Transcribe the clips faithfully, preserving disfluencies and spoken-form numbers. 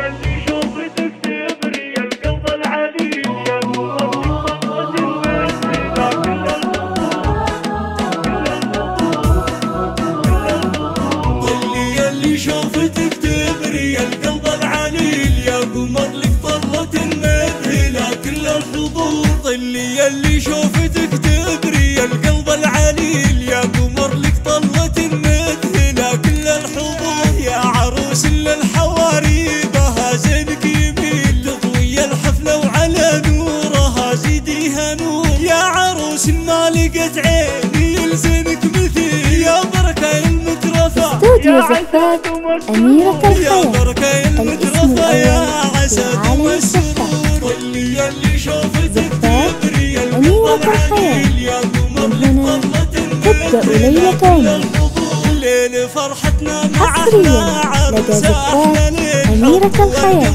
شوفتك تبري القلب العليل يا قمر لك طلة مذهلة كل الحضور. ظلي اللي شوفتك تبري القلب العليل يا قمر لك طلة مذهلة كل الحضور. يا عروس للحواري بها زينك يميل تضوي الحفلة وعلى نورها زيديها نور. يا عروس ما لقت عيني يلزنك مثيل يا بركة المترفة استوديو زفات أميرة الحياة. الاسم الأول في عالم الزفات. واللي اللي شوفتك زفات أميرة الحياة. من هنا تبدأ ليلة عمر. ليل فرحتنا مع حصريا لدى زفات أميرة الحياة.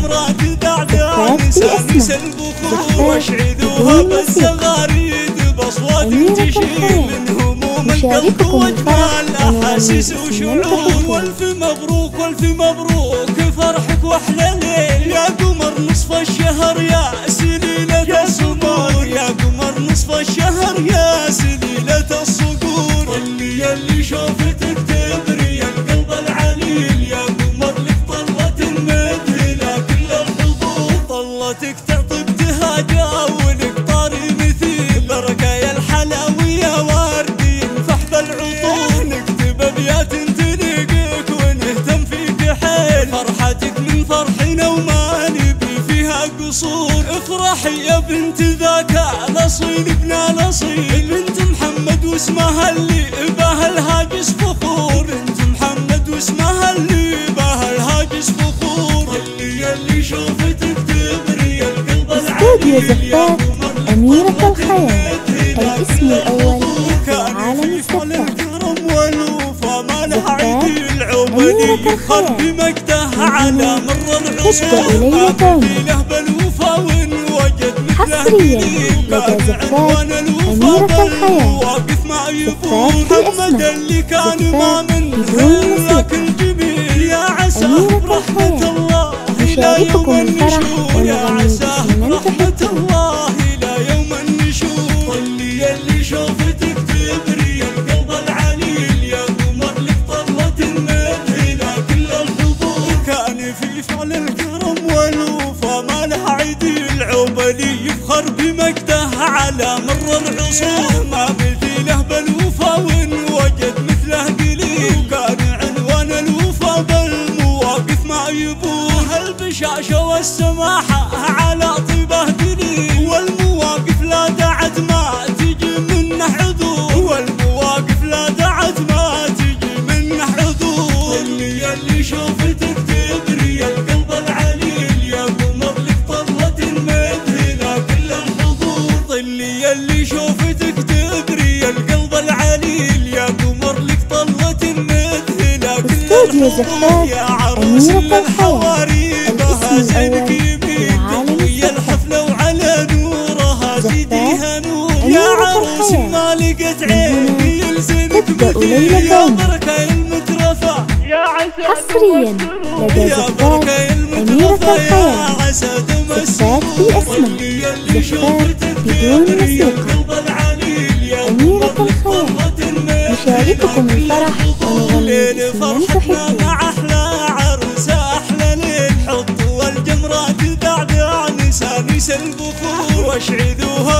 زفات باسمه زفات بدون موسيقى. أميرة الحياة نشارككم الفرح احاسيس وشعور. والف مبروك والف مبروك فرحك واحلى ليل يا قمر نصف الشهر يا سليلة الصقور. يا قمر نصف الشهر يا سليلة الصقور. واللي اللي شوفتك تبري القلب العليل يا قمر لك طلة مذهلة كل الحضور. طلتك تعطي ابتهاجة ولك طاري مثيل بركة يا الحلاوية واردي فحب العطور. نكتب ابيات تليقك ونهتم فيك حيل فرحتك من فرحنا وما نبي فيها قصور. افرحي يا بنت ذاك الاصيل ابن الاصيل بنت محمد واسمها اللي بها الهاجس فخور. بنت محمد واسمها اللي بها الهاجس فخور. اللي اللي شوفتك تبري القلب استوديو زفات أميرة الحياة. الاسم الأول في عالم الزفات. أميرة الحياة بمجده على مر تبدأ ليلة عمر. حصريا لدى زفات أميرة الحياة. واقف مع يفور زفات محمد اللي كان ما من بدون ذاك الجميل. يا عسى أميرة رحمة الحياة الله نشارككم الفرح يا ونغني عسى باسم من رحمة تحبون. الله إلى يوم النشور. اللي اللي شوفتك تبري القلب العليل يا قمر لك طلة مذهلة كل الحضور. كان في فعل الكرم والوفا ما له عديل عبلي يفخر بمجده على مر العصور. ما مثيله بالوفا وان وجد مثله قليل. كان عنوان الوفا بالمواقف ما يبوه البشاشة والسماحة على طيبه دليل. والمواقف لا دعت ما تجي منه عذور. والمواقف لا دعت ما تجي منه عذور. اللي اللي شوفتك تبري القلب العليل يا قمر لك طلة مذهلة كل الحضور. اللي اللي شوفتك تبري القلب العليل يا قمر لك طلة مذهلة كل استوديو الحضور. زفات يا عروس أميرة للحواري بها الاسم زينك الأول يميل في عالم تضوي الزفات. الحفلة وعلى نورها زيديها نور. يا أميرة عروس الحياة ما لقت عيني يلزنك تبدأ مثيل ليلة يا عمر. بركة المترفة يا عسى حصريا لدى يا زفات بركة أميرة المترفة يا الحياة. عسى دم زفات السرور. باسمه واللي اللي زفات شوفتك بدون تبري موسيقى. القلب العليل يا أميرة قمر لك الحياة طلة مذهلة نشارككم كل الفرح الحضور. ونغني ليل باسم من فرحتنا تحبون. مع أحلى عروسة أحلى ليل. حطوا الجمرات دعدع نسانيس البخور. واشعلوها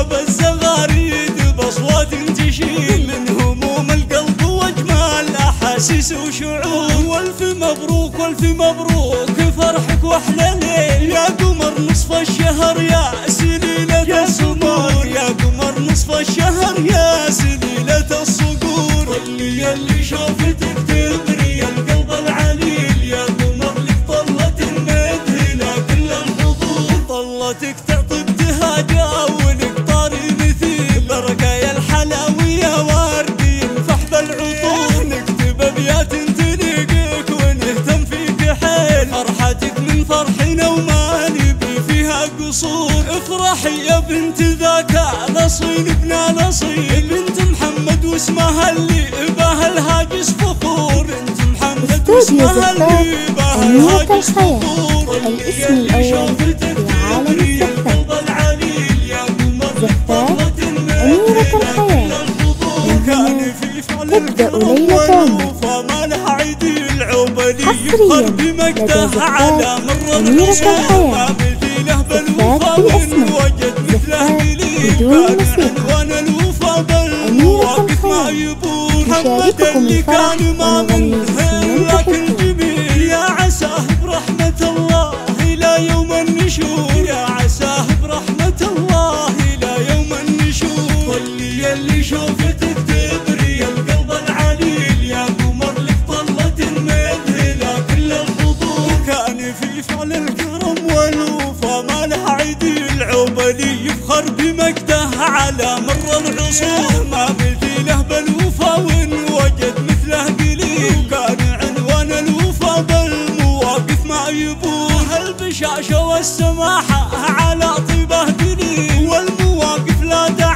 بالزغاريد بأصوات تشيل من هموم القلب وأجمال أحاسيس وشعور. والف مبروك والف مبروك فرحك واحلى ليل يا قمر نصف الشهر يا سليلة الصقور. يا قمر نصف الشهر يا سليلة الصقور. اللي اللي شوفتك تبري القلب العليل يا قمر لك طلة مذهلة كل الحضور. طلتك تعطي ابتهاجة ولك طاري مثيل بركة يا الحلاوية واردي فحب العطور. نكتب ابيات تليقك ونهتم فيك حيل فرحتك من فرحنا وما نبي فيها قصور. افرحي يا بنت ذاك الاصيل ابن الاصيل بنت محمد واسمها اللي بها الهاجس فخور. بنت محمد استوديو واسمها اللي زفات بها أميرة الهاجس الحياة. فخور. الاسم الأول في عالم الزفات. زفات أميرة الحياة. من هنا تبدأ ليلة عمر. حصريا لدى زفات أميرة الحياة. زفات بالأسماء، زفات بدون موسيقى. أميرة الحياة تشارككم الفرح ونغني باسم تحبون. يا عساه برحمة الله إلى يوم النشور، يا عساه برحمة الله إلى يوم النشور. طلي اللي شوفتك تبري القلب العليل، يا قمر لك طلة مذهلة كل الحضور. كان في فعل الكرم والوفا ما له عديل، عبلي يفخر بمجده على مر العصور. ما مثيله بالوفا وإن وجد مثله قليل، كان عنوان الوفا بالمواقف ما يبور. البشاشة والسماحة على طيبه دليل، والمواقف لا داعي